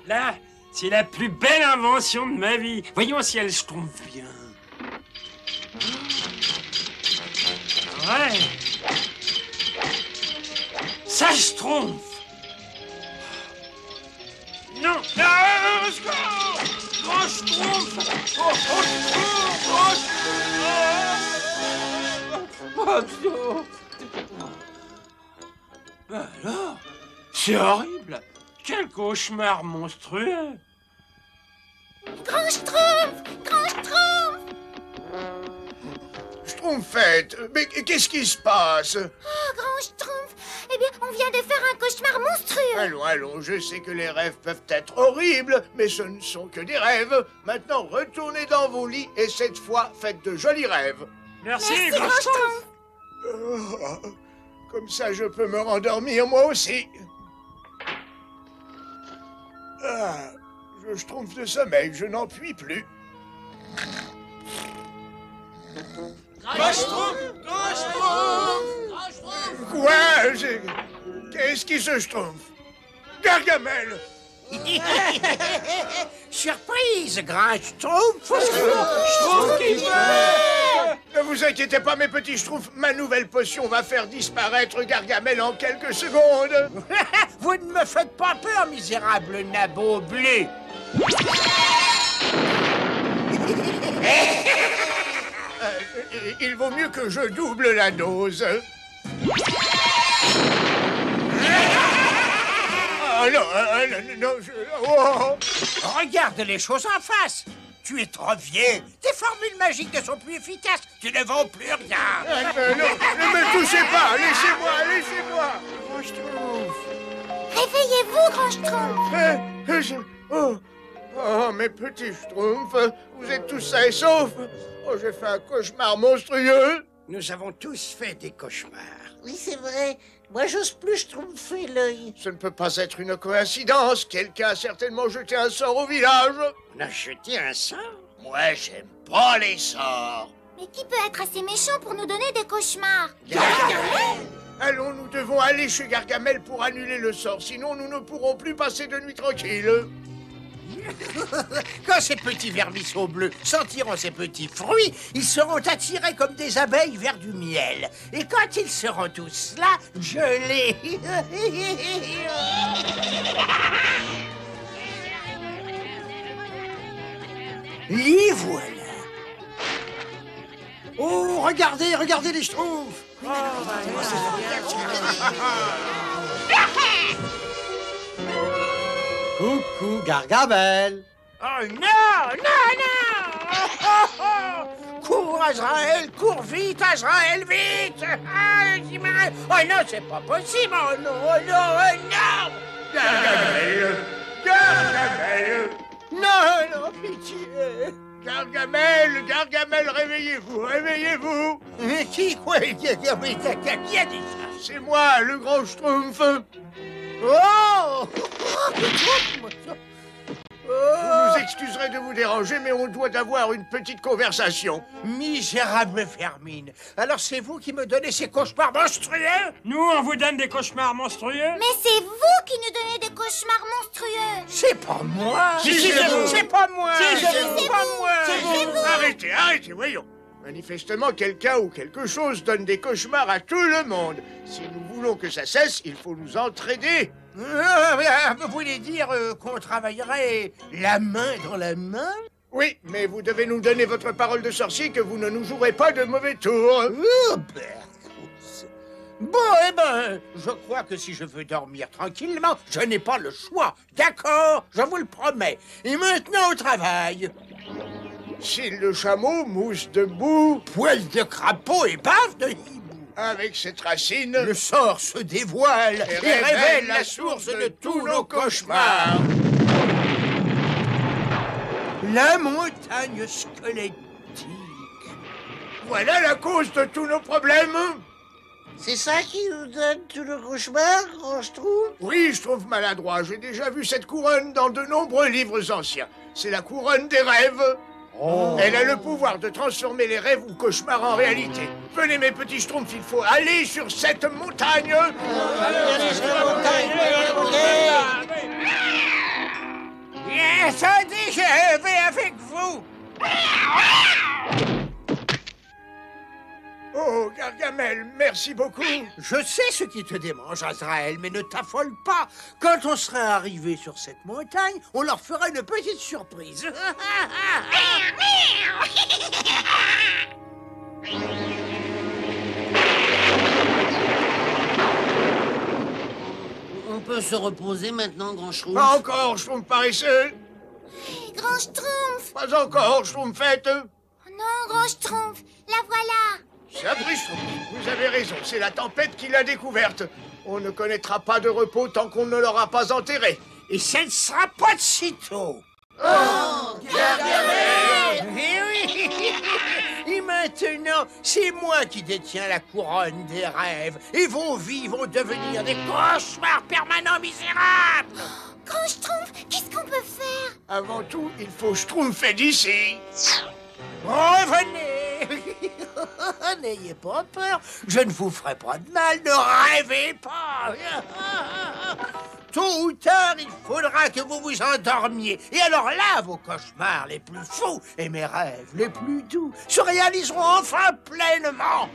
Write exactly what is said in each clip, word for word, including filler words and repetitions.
Là, c'est la plus belle invention de ma vie. Voyons si elle se trompe bien. Ouais. Ça se trompe. Non, non, secours! Grand schtroumpf! Oh, oh, oh, oh, oh, oh. Ben alors, c'est horrible! Quel cauchemar monstrueux! Grand Schtroumpf! Grand Schtroumpf! Schtroumpfette, mais qu'est-ce qui se passe? Oh, Grand Schtroumpf! Eh bien, on vient de faire un cauchemar monstrueux! Allons, allons, je sais que les rêves peuvent être horribles, mais ce ne sont que des rêves. Maintenant, retournez dans vos lits et cette fois, faites de jolis rêves. Merci, Merci, Grand Grand Schtroumpf! Oh, comme ça, je peux me rendormir moi aussi. Ah, je schtroumpf de sommeil, je n'en puis plus. Grand Schtroumpf! Grand Schtroumpf! Grand Schtroumpf! Quoi? j'ai- Qu'est-ce qui se schtroumpf? Gargamel! Surprise, Grand Schtroumpf! Schtroumpf qui fait! Ne vous inquiétez pas, mes petits schtroumpfs, ma nouvelle potion va faire disparaître Gargamel en quelques secondes. Vous ne me faites pas peur, misérable nabot bleu! Euh, il vaut mieux que je double la dose. Ah non, euh, non, non, je... oh. Regarde les choses en face! Tu es trop vieux! Tes formules magiques ne sont plus efficaces! Tu ne vaux plus rien! Euh, non, ne me touchez pas, laissez-moi, laissez-moi. Grand Schtroumpf. Réveillez-vous, Grand Schtroumpf! Euh, euh, je- oh. Oh, mes petits schtroumpfs, vous êtes tous sains et saufs. Oh, j'ai fait un cauchemar monstrueux. Nous avons tous fait des cauchemars. Oui, c'est vrai. Moi, j'ose plus schtroumpfer l'œil. Ce ne peut pas être une coïncidence. Quelqu'un a certainement jeté un sort au village. On a jeté un sort? Moi, j'aime pas les sorts. Mais qui peut être assez méchant pour nous donner des cauchemars? Allons, nous devons aller chez Gargamel pour annuler le sort. Sinon, nous ne pourrons plus passer de nuit tranquille. Quand ces petits vermisseaux bleus sentiront ces petits fruits, ils seront attirés comme des abeilles vers du miel. Et quand ils seront tous là, gelés... Les voilà. Oh, regardez, regardez les schtroumpfs. Coucou, Gargamel. Oh non, non, non! Oh, oh, oh. Cours, Azraël, cours vite, Azraël, vite! Ah, Jimael. Oh non, c'est pas possible! Oh non, oh non, oh non! Gargamel, Gargamel, Non, non, pitié! Gargamel, Gargamel, réveillez-vous, réveillez-vous. Mais qui, quoi? Qui a, qui a- qui a dit ça? C'est moi, le grand schtroumpf. Oh! Vous nous excuserez de vous déranger, mais on doit avoir une petite conversation. Misérable vermine! Alors c'est vous qui me donnez ces cauchemars monstrueux? Nous, on vous donne des cauchemars monstrueux? Mais c'est vous qui nous donnez des cauchemars monstrueux! C'est pas moi! Si, c'est vous. C'est pas moi! Si, c'est C'est pas moi! Arrêtez, arrêtez, voyons. Manifestement, quelqu'un ou quelque chose donne des cauchemars à tout le monde. Si nous voulons que ça cesse, il faut nous entraider. Euh, vous voulez dire euh, qu'on travaillerait la main dans la main? Oui, mais vous devez nous donner votre parole de sorcier que vous ne nous jouerez pas de mauvais tours. Oh, Bertrousse. Bon, eh ben, je crois que si je veux dormir tranquillement, je n'ai pas le choix. D'accord, je vous le promets. Et maintenant au travail. S'il le chameau mousse debout, Poil de crapaud et bave de hibou. avec cette racine, Le sort se dévoile et, révèle la source de tous nos cauchemars. La montagne squelettique. Voilà la cause de tous nos problèmes. C'est ça qui nous donne tout le cauchemar, Grand Schtroumpf? Oui, je trouve maladroit. J'ai déjà vu cette couronne dans de nombreux livres anciens. C'est la couronne des rêves. Elle a le pouvoir de transformer les rêves ou cauchemars en réalité. Venez, mes petits schtroumpfs, il faut aller sur cette montagne. Attendez, je vais avec vous. Oh, Gargamel, merci beaucoup. Je sais ce qui te démange, Azraël, mais ne t'affole pas. Quand on serait arrivé sur cette montagne, on leur fera une petite surprise. On peut se reposer maintenant, Grand Schtroumpf? Pas encore, Schtroumpf paresseux. Grand Schtroumpf. Pas encore, Schtroumpfette. Oh non, Grand Schtroumpf, la voilà. Sabri Schtroumpf, vous avez raison, c'est la tempête qui l'a découverte. On ne connaîtra pas de repos tant qu'on ne l'aura pas enterré. Et ça ne sera pas de sitôt. Oh, Gargamel! Eh oui. Et maintenant, c'est moi qui détiens la couronne des rêves. Et vos vies vont devenir des cauchemars permanents misérables. Grand Schtroumpf, qu'est-ce qu'on peut faire? Avant tout, il faut Schtroumpfer d'ici. Revenez. N'ayez pas peur, je ne vous ferai pas de mal, ne rêvez pas. Tôt ou tard, il faudra que vous vous endormiez. Et alors là, vos cauchemars les plus fous et mes rêves les plus doux se réaliseront enfin pleinement.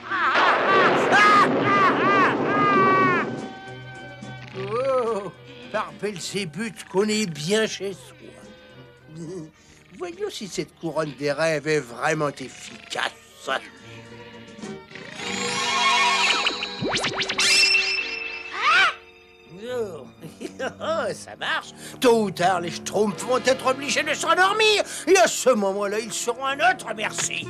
Oh, par Belzébuth qu'on est bien chez soi. Voyons si cette couronne des rêves est vraiment efficace. Oh, ça marche. Tôt ou tard, les Schtroumpfs vont être obligés de s'endormir. Et à ce moment-là, ils seront à notre merci.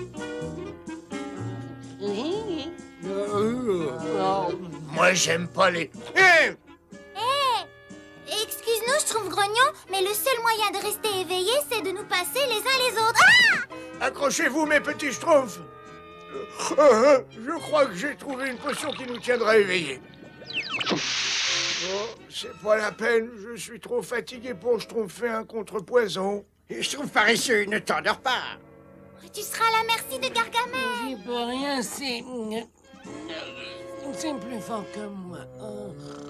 Moi, j'aime pas les... Eh Hé, excuse-nous, Schtroumpf grognon, mais le seul moyen de rester éveillé, c'est de nous passer les uns les autres. Ah! Accrochez-vous, mes petits Schtroumpfs. Euh, euh, je crois que j'ai trouvé une potion qui nous tiendra éveillés. Oh, c'est pas la peine, je suis trop fatigué pour Schtroumpfer un contrepoison. Et Schtroumpf paresseux, ne t'endors pas. Tu seras à la merci de Gargamel. J'y peux rien, c'est... C'est plus fort que moi. Oh.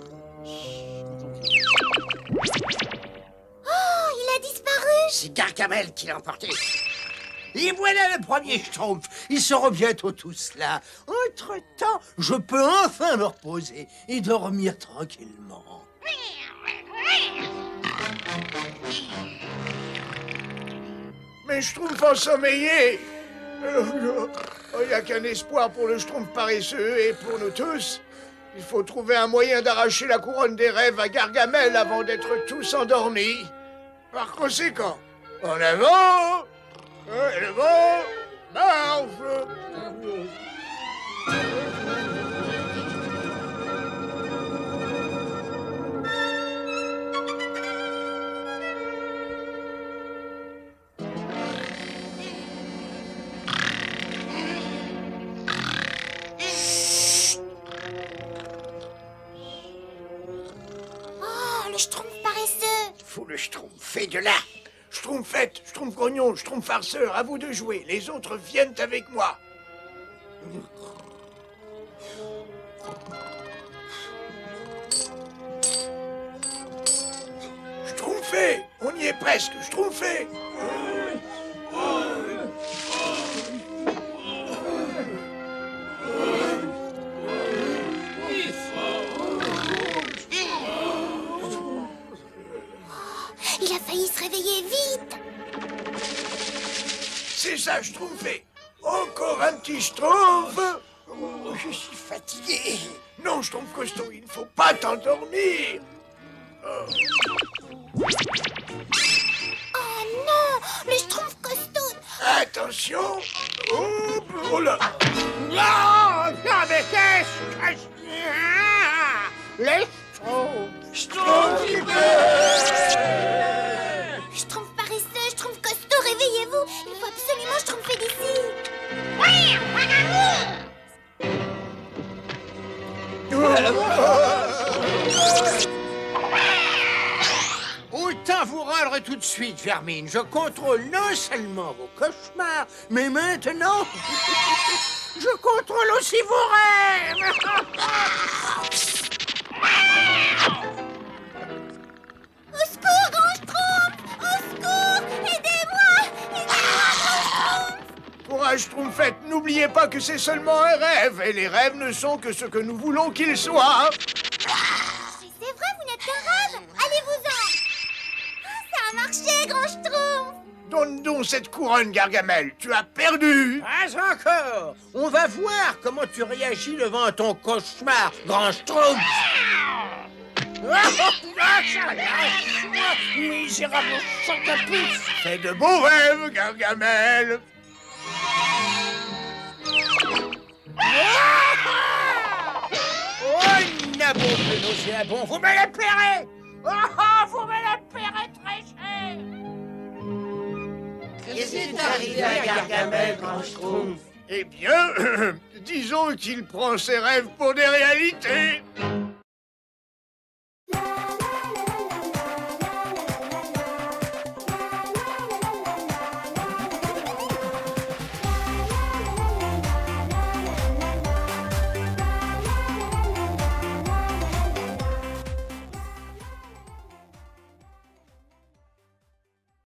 Oh, il a disparu. C'est Gargamel qui l'a emporté. Et voilà le premier Schtroumpf. Ils seront bientôt tous là. Entre-temps, je peux enfin me reposer et dormir tranquillement. Mais Schtroumpf ensommeillé. Il n'y a qu'un espoir pour le Schtroumpf paresseux et pour nous tous. Il faut trouver un moyen d'arracher la couronne des rêves à Gargamel avant d'être tous endormis. Par conséquent, en avant, en avant, marche. Oh, le Schtroumpf paresseux. Faut le Schtroumpfer de là. Schtroumpfette, Schtroumpf grognon, Schtroumpf farceur, à vous de jouer. Les autres viennent avec moi. Schtroumpfer, on y est presque, Schtroumpfer. Il a failli se réveiller vite. C'est ça, Schtroumpfer. Encore un petit Schtroumpf. Oh, je suis fatigué. Non, Schtroumpf costaud, il ne faut pas t'endormir. Oh non, le Schtroumpf costaud. Attention. Oh, oh là. Non, non, mais qu'est-ce que c'est? Les Schtroumpfs. Schtroumpf paresseux, Schtroumpf costaud, réveillez-vous. Il faut absolument Schtroumpfer d'ici. Autant vous rendre tout de suite, Vermine. Je contrôle non seulement vos cauchemars, mais maintenant, je contrôle aussi vos rêves. Au secours, grand Schtroumpf! Au ma Schtroumpfette, n'oubliez pas que c'est seulement un rêve, et les rêves ne sont que ce que nous voulons qu'ils soient. Mais c'est vrai, vous n'êtes qu'un rêve. Allez-vous-en. Ah, ça a marché, grand Schtroumpf. Donne donc cette couronne, Gargamel, tu as perdu. Pas encore. On va voir comment tu réagis devant ton cauchemar, grand Schtroumpf. Misérable sac à puce. Fais de beaux rêves, Gargamel. Oh, nabon de nauséabond, vous me la paierez. Oh, vous me la paierez très cher. Qu'est-ce qui est arrivé à Gargamel, grand Schtroumpf? Eh bien, disons qu'il prend ses rêves pour des réalités.